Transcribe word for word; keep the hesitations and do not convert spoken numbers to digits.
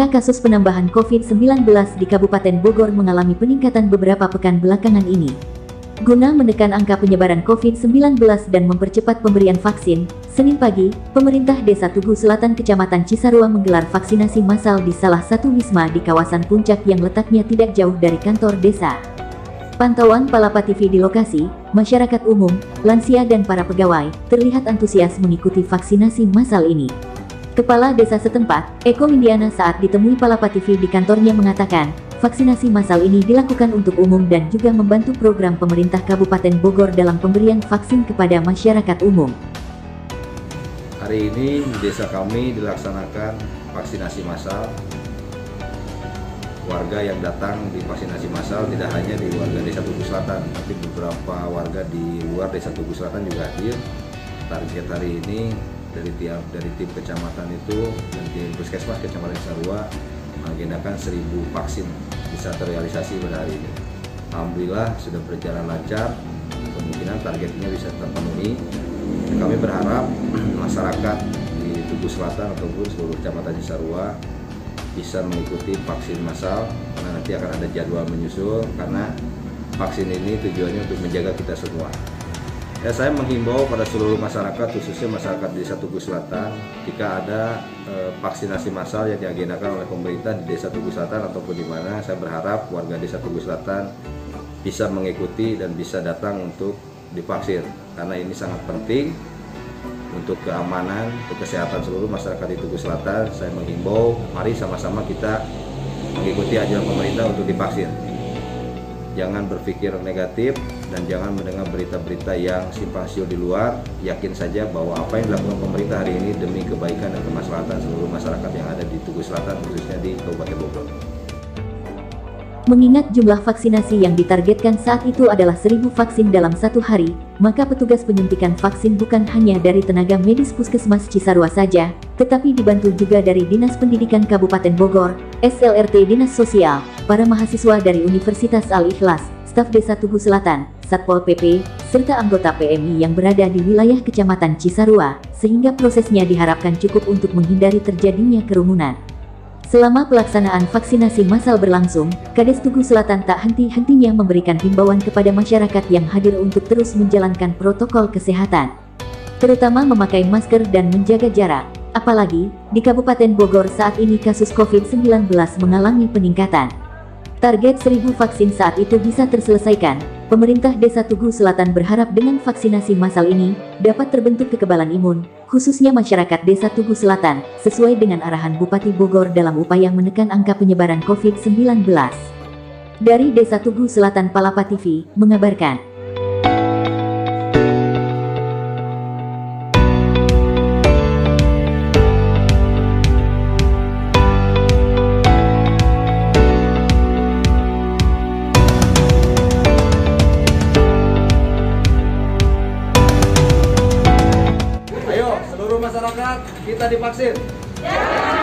Angka kasus penambahan covid sembilan belas di Kabupaten Bogor mengalami peningkatan beberapa pekan belakangan ini. Guna menekan angka penyebaran covid sembilan belas dan mempercepat pemberian vaksin, Senin pagi, pemerintah Desa Tugu Selatan Kecamatan Cisarua menggelar vaksinasi massal di salah satu wisma di kawasan Puncak yang letaknya tidak jauh dari kantor desa. Pantauan Palapa T V di lokasi, masyarakat umum, lansia dan para pegawai, terlihat antusias mengikuti vaksinasi massal ini. Kepala Desa setempat, Eko Windiana saat ditemui Palapa T V di kantornya mengatakan, vaksinasi massal ini dilakukan untuk umum dan juga membantu program pemerintah Kabupaten Bogor dalam pemberian vaksin kepada masyarakat umum. Hari ini di desa kami dilaksanakan vaksinasi massal. Warga yang datang di vaksinasi massal tidak hanya di warga Desa Tugu Selatan, tapi beberapa warga di luar Desa Tugu Selatan juga hadir. Target hari ini dari tiap dari tim kecamatan itu dan tim puskesmas kecamatan Cisarua mengagendakan seribu vaksin bisa terrealisasi pada hari ini. Alhamdulillah sudah berjalan lancar, kemungkinan targetnya bisa terpenuhi. Kami berharap masyarakat di Tugu Selatan ataupun seluruh kecamatan Cisarua bisa mengikuti vaksin massal, karena nanti akan ada jadwal menyusul, karena vaksin ini tujuannya untuk menjaga kita semua. Ya, saya menghimbau pada seluruh masyarakat, khususnya masyarakat di Desa Tugu Selatan, jika ada e, vaksinasi massal yang diagendakan oleh pemerintah di Desa Tugu Selatan ataupun di mana, saya berharap warga Desa Tugu Selatan bisa mengikuti dan bisa datang untuk divaksin, karena ini sangat penting untuk keamanan, untuk kesehatan seluruh masyarakat di Tugu Selatan. Saya menghimbau, mari sama-sama kita mengikuti anjuran pemerintah untuk divaksin. Jangan berpikir negatif dan jangan mendengar berita-berita yang simpang siur di luar. Yakin saja bahwa apa yang dilakukan pemerintah hari ini demi kebaikan dan kemaslahatan seluruh masyarakat yang ada di Tugu Selatan, khususnya di Kabupaten Bogor. Mengingat jumlah vaksinasi yang ditargetkan saat itu adalah seribu vaksin dalam satu hari, maka petugas penyuntikan vaksin bukan hanya dari tenaga medis Puskesmas Cisarua saja, tetapi dibantu juga dari Dinas Pendidikan Kabupaten Bogor, S L R T Dinas Sosial, para mahasiswa dari Universitas Al-Ikhlas, staf Desa Tugu Selatan, Satpol P P, serta anggota P M I yang berada di wilayah Kecamatan Cisarua, sehingga prosesnya diharapkan cukup untuk menghindari terjadinya kerumunan. Selama pelaksanaan vaksinasi massal berlangsung, Kades Tugu Selatan tak henti-hentinya memberikan himbauan kepada masyarakat yang hadir untuk terus menjalankan protokol kesehatan, terutama memakai masker dan menjaga jarak. Apalagi, di Kabupaten Bogor saat ini kasus covid sembilan belas mengalami peningkatan. Target seribu vaksin saat itu bisa terselesaikan. Pemerintah Desa Tugu Selatan berharap dengan vaksinasi massal ini dapat terbentuk kekebalan imun, khususnya masyarakat Desa Tugu Selatan, sesuai dengan arahan Bupati Bogor dalam upaya menekan angka penyebaran covid sembilan belas. Dari Desa Tugu Selatan, Palapa T V mengabarkan. Masyarakat kita divaksin.